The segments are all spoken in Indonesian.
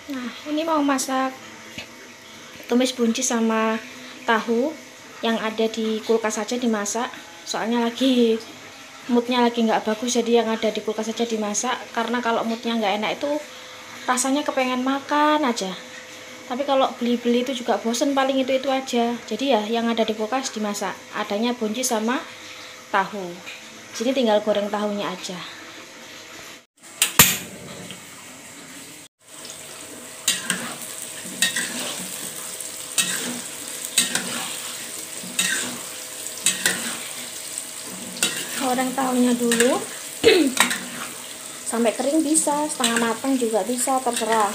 Nah, ini mau masak tumis buncis sama tahu yang ada di kulkas saja dimasak. Soalnya moodnya lagi nggak bagus, jadi yang ada di kulkas saja dimasak. Karena kalau moodnya nggak enak itu rasanya kepengen makan aja. Tapi kalau beli-beli itu juga bosen, paling itu aja. Jadi ya yang ada di kulkas dimasak. Adanya buncis sama tahu. Sini tinggal goreng tahunya aja. Goreng tahunya dulu sampai kering bisa, setengah matang juga bisa, terserah.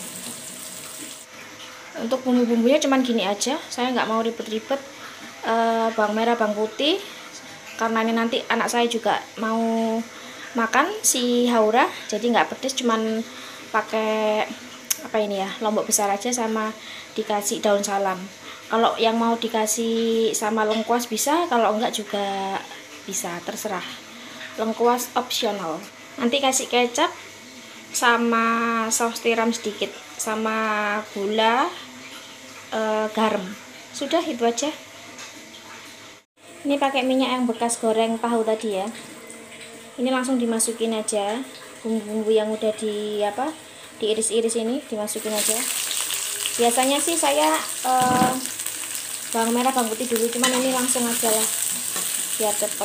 Untuk bumbu-bumbunya cuman gini aja, saya nggak mau ribet-ribet. Bawang merah, bawang putih, karena ini nanti anak saya juga mau makan si Haura, jadi nggak pedes, cuman pakai apa ini ya, lombok besar aja sama dikasih daun salam. Kalau yang mau dikasih sama lengkuas bisa, kalau enggak juga bisa, terserah. Lengkuas opsional. Nanti kasih kecap sama saus tiram sedikit, sama gula, garam. Sudah, itu aja. Ini pakai minyak yang bekas goreng tahu tadi ya. Ini langsung dimasukin aja bumbu-bumbu yang udah diiris-iris ini, dimasukin aja. Biasanya sih saya bawang merah, bawang putih dulu, cuman ini langsung aja lah biar cepet.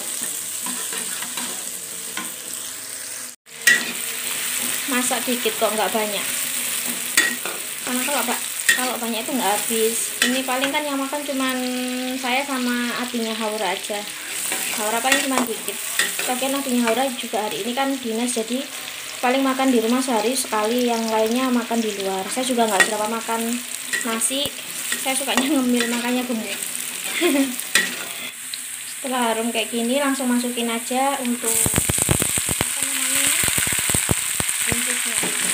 Masak dikit kok, nggak banyak, karena kalau banyak itu nggak habis. Ini paling kan yang makan cuman saya sama adiknya Haura aja. Haura paling cuma dikit. Bagian adiknya Haura juga hari ini kan dinas, jadi paling makan di rumah sehari sekali, yang lainnya makan di luar. Saya juga nggak berapa makan nasi, saya sukanya ngemil, makanya gemuk. Setelah harum kayak gini langsung masukin aja untuk apa namanya, buncisnya.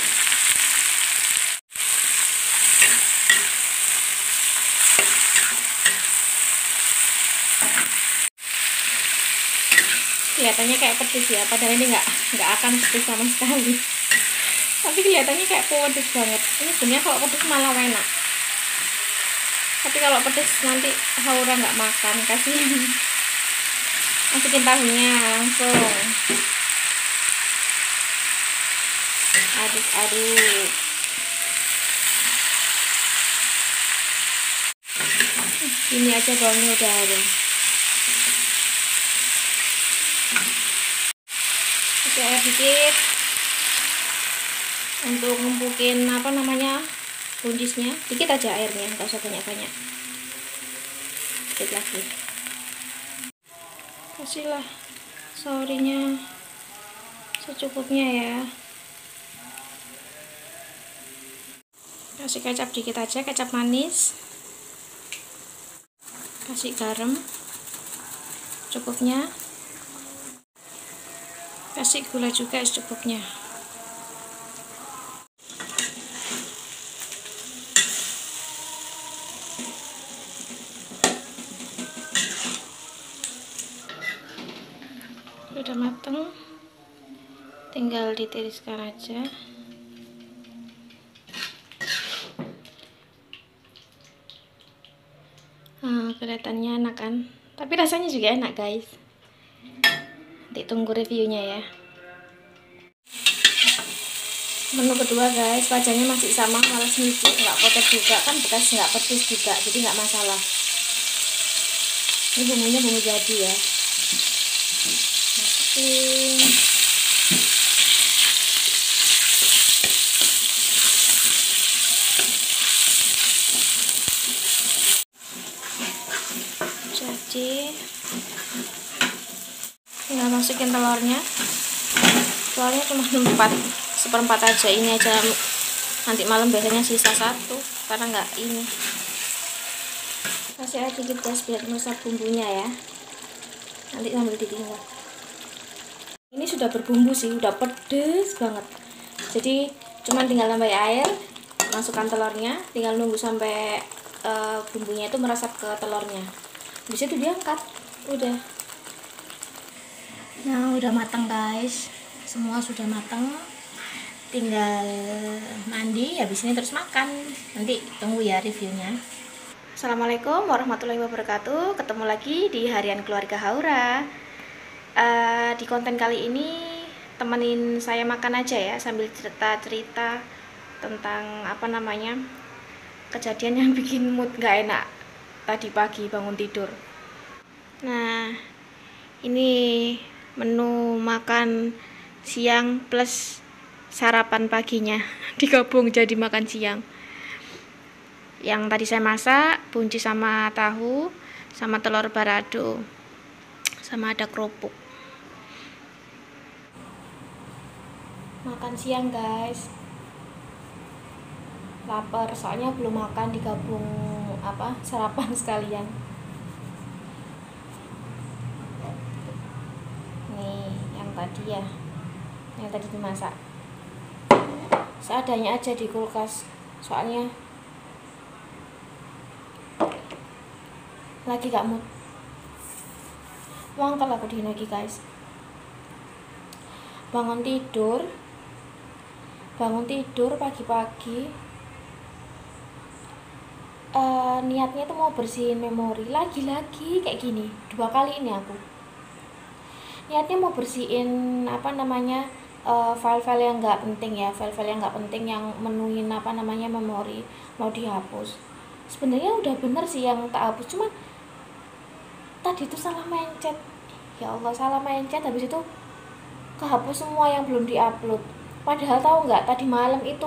Kelihatannya kayak pedes ya, padahal ini nggak akan pedes sama sekali. Tapi kelihatannya kayak pedes banget. Ini sebenarnya kalau pedes malah enak. Tapi kalau pedes nanti Haura nggak makan, kasihan. Masukin tahunya langsung. Aduk-aduk. Ini aja bawangnya udah harum. Kasih air dikit untuk ngumpukin apa namanya, buncisnya. Dikit aja airnya, nggak usah banyak-banyak. Dikit lagi. Kasihlah saurinya secukupnya ya. Kasih kecap dikit aja, kecap manis. Kasih garam cukupnya. Kasih gula juga secukupnya. Udah mateng, tinggal ditiriskan aja. Kelihatannya enak kan, tapi rasanya juga enak guys. Nanti tunggu reviewnya ya. Menu kedua guys, wajahnya masih sama, males nyuci, nggak kotor juga kan, bekas nggak pedes juga, jadi nggak masalah. Ini bumbunya bumbu jadi ya. Masukin. Jadi tinggal masukin telurnya. Telurnya cuma 4/4 aja, ini aja nanti malam biasanya sisa 1 karena nggak ini. Kasih air dikit guys biar meresap bumbunya ya, nanti sambil ditinggal. Ini sudah berbumbu sih, udah pedes banget, jadi cuman tinggal tambah air, masukkan telurnya, tinggal nunggu sampai bumbunya itu meresap ke telurnya. Habis itu diangkat, udah. Nah, udah matang guys, semua sudah matang. tinggal mandi, habis ini terus makan. Nanti tunggu ya reviewnya. Assalamualaikum warahmatullahi wabarakatuh. Ketemu lagi di Harian Keluarga Haura. Di konten kali ini temenin saya makan aja ya, sambil cerita-cerita tentang kejadian yang bikin mood gak enak tadi pagi bangun tidur. Nah, ini menu makan siang plus sarapan paginya digabung jadi makan siang. Yang tadi saya masak buncis sama tahu sama telur balado sama ada kerupuk. Makan siang guys, lapar soalnya belum makan, digabung sarapan sekalian. Nih yang tadi dimasak seadanya aja di kulkas, soalnya lagi gak mood. Wangkel aku di lagi guys. Bangun tidur pagi-pagi, niatnya tuh mau bersihin memori. Lagi-lagi kayak gini 2 kali ini aku niatnya mau bersihin file-file yang nggak penting ya, file-file yang nggak penting yang menuin memori, mau dihapus. Sebenarnya udah bener sih yang tak hapus, cuman tadi tuh salah mencet. Ya Allah, salah mencet, habis itu kehapus semua yang belum diupload. Padahal tahu nggak, tadi malam itu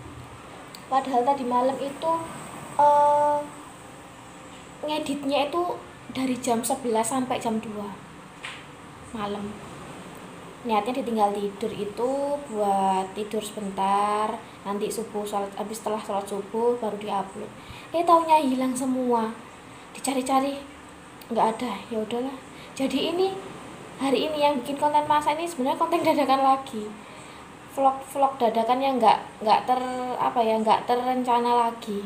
ngeditnya itu dari jam 11 sampai jam 2 malam. Niatnya ditinggal tidur itu buat tidur sebentar, nanti setelah sholat subuh baru diupload. Taunya hilang semua, dicari-cari nggak ada. Ya udahlah, jadi ini hari ini yang bikin konten masak ini sebenarnya konten dadakan lagi, vlog dadakan yang nggak terencana lagi.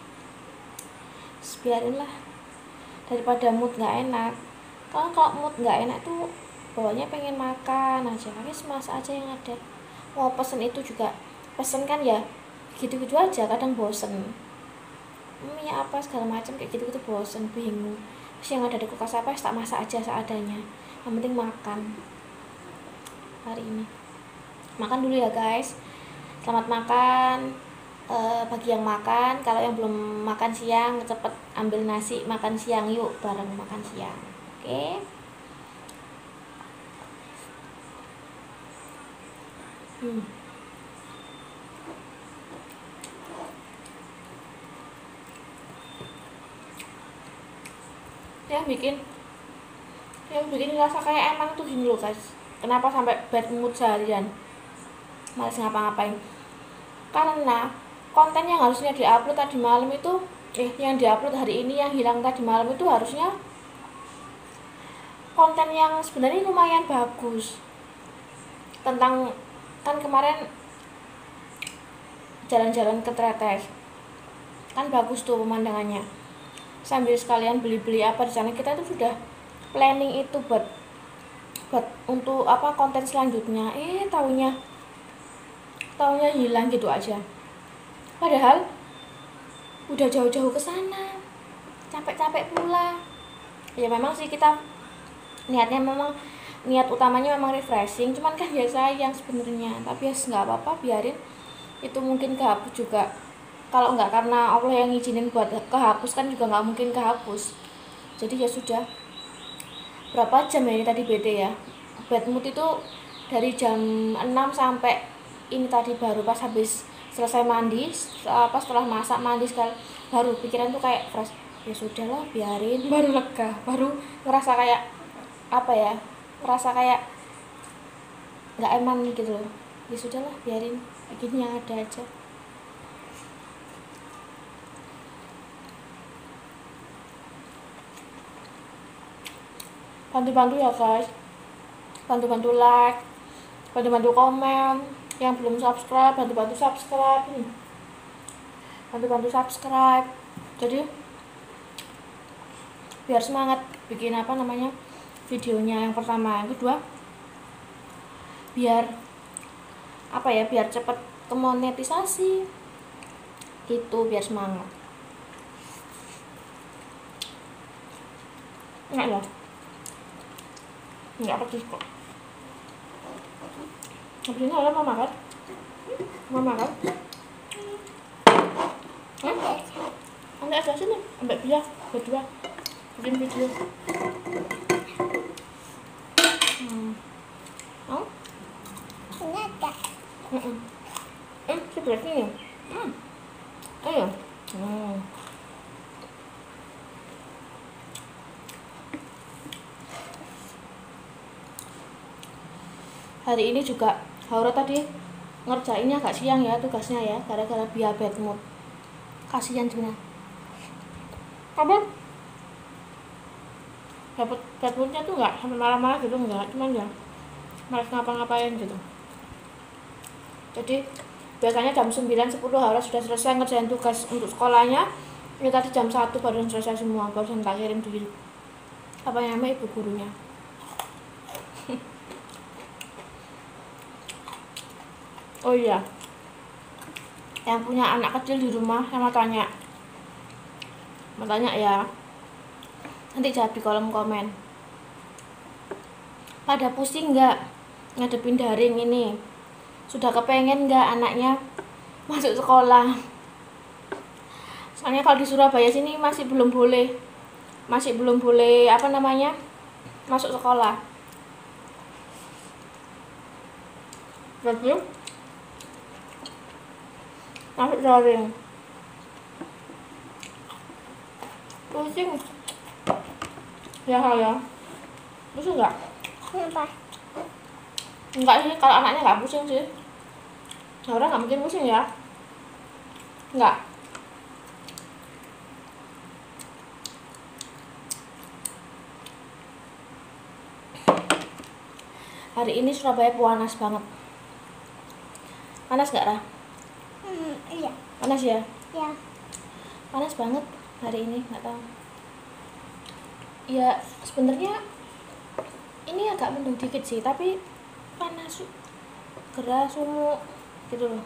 Biarin lah, daripada mood nggak enak. Kalau mood nggak enak tuh pokoknya pengen makan aja, masak aja yang ada. Mau pesen itu juga pesen kan ya gitu-gitu aja, kadang bosen. Ya apa segala macam kayak gitu-gitu, bosen, bingung. Terus yang ada di kulkas apa, tak masak aja seadanya. Yang penting makan. Hari ini makan dulu ya guys. Selamat makan. Bagi yang makan, kalau yang belum makan siang cepet ambil nasi makan siang, yuk bareng makan siang. Oke? Yang bikin rasa kayak eman tuh gini loh guys. Kenapa sampai bad mood seharian, males ngapa-ngapain? Karena konten yang harusnya diupload tadi malam itu yang diupload hari ini, yang hilang tadi malam itu harusnya konten yang sebenarnya lumayan bagus. Tentang, kan kemarin jalan-jalan ke Tretes kan bagus tuh pemandangannya, sambil sekalian beli-beli apa di sana. Kita tuh sudah planning itu buat untuk konten selanjutnya. Taunya hilang gitu aja. Padahal udah jauh-jauh ke sana, capek-capek pula. Ya memang sih kita niat utamanya memang refreshing, cuman kan ya sayang sebenarnya. Tapi ya nggak apa-apa, biarin. Itu mungkin kehapus juga. Kalau nggak karena Allah yang ngizinin buat kehapus kan juga nggak mungkin kehapus. Jadi ya sudah. Berapa jam ya ini tadi BT ya? Bad mood itu dari jam 6 sampai ini tadi, baru pas habis selesai mandi, setelah masak mandi sekali, baru pikiran tuh kayak fresh. Ya sudahlah, biarin, baru lega, baru ngerasa kayak ngerasa kayak nggak eman gitu loh. Ya sudahlah, biarin, bikin yang ada aja. Bantu-bantu ya guys, bantu-bantu like, bantu-bantu komen. Yang belum subscribe, bantu-bantu subscribe. Bantu-bantu subscribe. Jadi biar semangat bikin videonya yang pertama. Yang kedua, biar apa ya, biar cepet kemonetisasi gitu, biar semangat. Enak ya, nggak pedes kok. Habis ini orang mau makan, ambil aja sini, ambil dia berdua bikin video. Mau? Enggak. Sebelah sini. Ayo. Hari ini juga Haura tadi ngerjainnya agak siang ya tugasnya ya, gara-gara dia bad mood. Kasihan sebenarnya. Apa? Bad moodnya tuh nggak sampai marah-marah gitu, nggak, cuman ya malas ngapa-ngapain gitu. Jadi biasanya jam 9-10 Haura sudah selesai ngerjain tugas untuk sekolahnya. Ini tadi jam 1 baru selesai semua, baru tak kirim di apa namanya ibu gurunya. Oh iya, yang punya anak kecil di rumah saya mau tanya ya, nanti jawab di kolom komen. Pada pusing nggak ngadepin daring ini? Sudah kepengen nggak anaknya masuk sekolah? Soalnya kalau di Surabaya sini masih belum boleh apa namanya, masuk sekolah. Jadi masuk daring. Pusing ya ya, pusing nggak? Kenapa? Enggak sih, kalau anaknya nggak pusing sih. Orang nggak mungkin pusing ya, nggak. Hari ini Surabaya panas banget. Panas nggak, Ra? Iya. Panas ya? Ya. Panas banget hari ini, nggak tahu. Ya sebenarnya ini agak mendung dikit sih, tapi panas, gerah, sumuk gitu loh.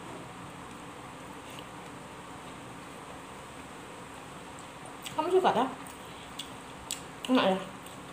Kamu suka tak? Enak ya?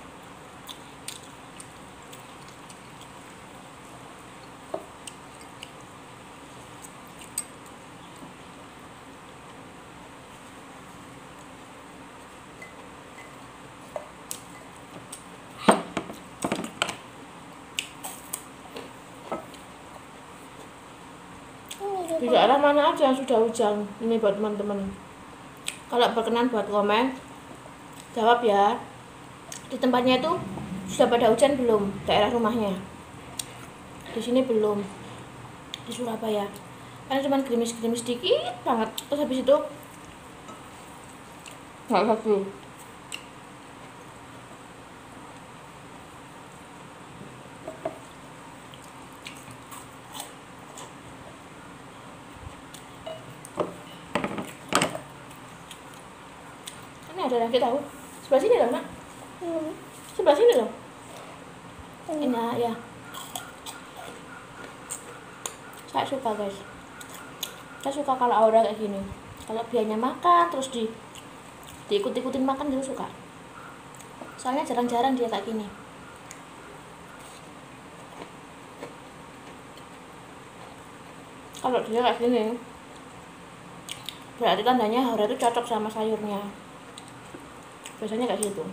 Di daerah mana aja yang sudah hujan? Ini buat teman-teman. Kalau berkenan buat komen, jawab ya. Di tempatnya itu sudah pada hujan belum? Daerah rumahnya? Di sini belum. Di Surabaya. Karena cuma gerimis-gerimis dikit banget. Terus habis itu nggak lagi. Ini ada lagi tahu? Sebelah sini loh, Nak. Sebelah sini loh. Ini ya. Saya suka guys. Saya suka kalau Aura kayak gini. Kalau biarnya makan terus diikut-ikutin makan gitu suka. Soalnya jarang-jarang dia kayak gini. Kalau dia kayak gini, berarti tandanya Aura itu cocok sama sayurnya. Biasanya kayak gitu.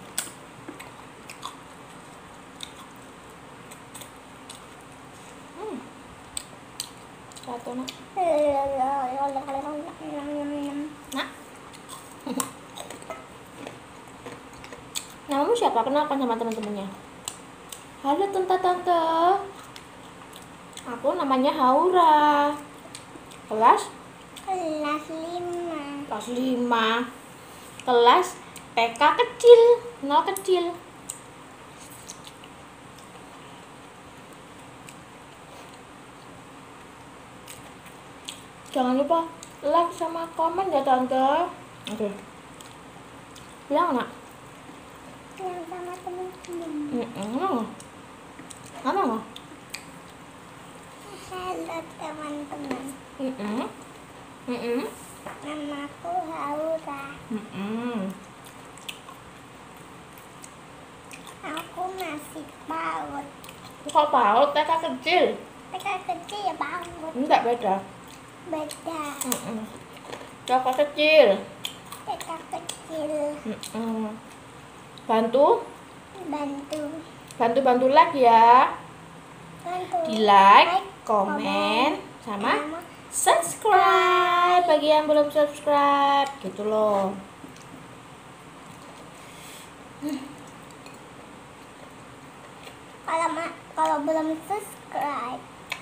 Satu, Nak. Nak. Namamu siapa? Kenalkan sama teman-temannya. Halo tante. Aku namanya Haura. Kelas 5. kelas 5. Kelas TK kecil, 0 kecil. Jangan lupa like sama komen ya tante. Oke. Bilang, Nak. Yang sama teman-teman. Ngomong nggak? Sama Halo teman-teman. Namaku Haura. Aku masih PAUD. Kok PAUD? TK kecil? TK kecil ya PAUD. Enggak, beda. Beda. TK kecil. TK kecil. Bantu Bantu like ya. bantu. Di like, komen, sama subscribe bagi yang belum subscribe gitu loh. Kalau belum subscribe.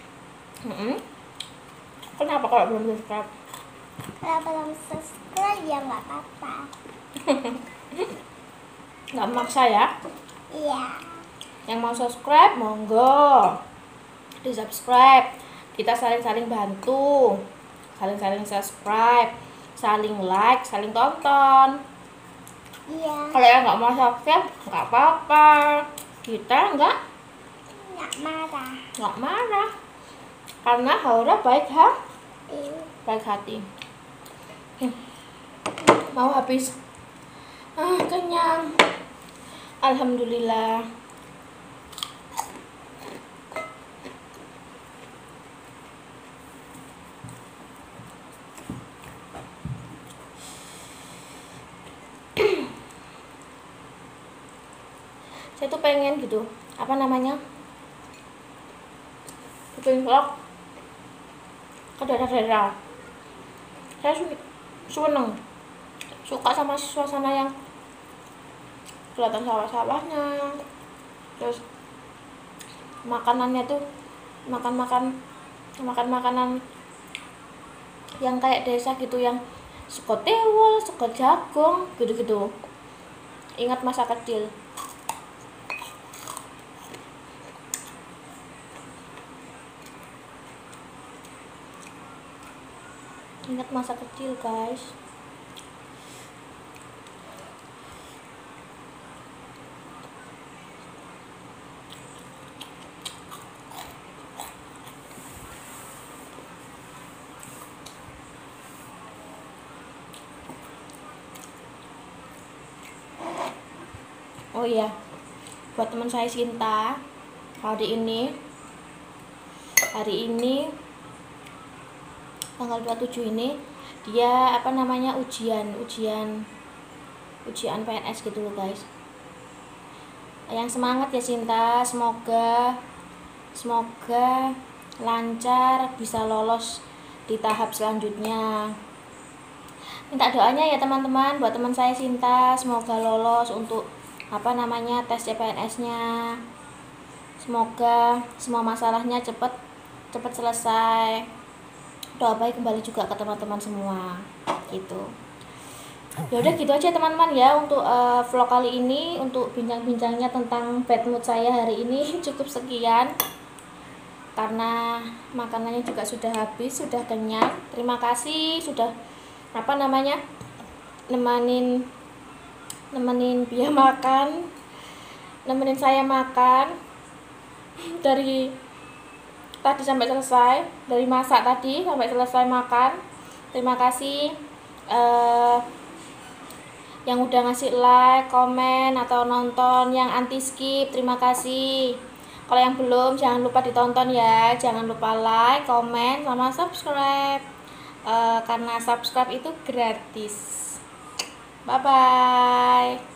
Kenapa kalau belum subscribe? Kalau belum subscribe ya nggak apa-apa. Nggak maksa ya. Iya. Yang mau subscribe monggo di subscribe. Kita saling-saling bantu, saling-saling subscribe, saling like, saling tonton. Iya. Kalau yang nggak mau subscribe nggak apa-apa, kita nggak marah karena Haura baik hati. Mau habis kenyang, alhamdulillah. Saya tuh pengen gitu, apa namanya, bikin vlog ke daerah-daerah. Saya seneng, suka sama suasana yang kelihatan sawah-sawahnya, terus makanannya tuh makan makanan yang kayak desa gitu, yang sego tewel, sego jagung gitu-gitu. Ingat masa kecil. Ingat masa kecil, guys. Oh iya, buat teman saya Sinta, hari ini tanggal 27 ini dia apa namanya ujian PNS gitu loh, guys. Yang semangat ya Sinta, semoga lancar, bisa lolos di tahap selanjutnya. Minta doanya ya teman-teman buat teman saya Sinta, semoga lolos untuk apa namanya tes CPNS-nya. Semoga semua masalahnya cepat selesai. Doa baik kembali juga ke teman-teman semua gitu. Ya udah gitu aja teman-teman ya untuk vlog kali ini, untuk bincang-bincangnya tentang bad mood saya hari ini. Cukup sekian karena makanannya juga sudah habis, sudah kenyang. Terima kasih sudah apa namanya nemenin dia makan, nemenin saya makan dari tadi sampai selesai, dari masak tadi sampai selesai makan. Terima kasih yang udah ngasih like, komen, atau nonton, yang anti skip, terima kasih. Kalau yang belum jangan lupa ditonton ya, jangan lupa like, komen, sama subscribe, karena subscribe itu gratis. Bye bye.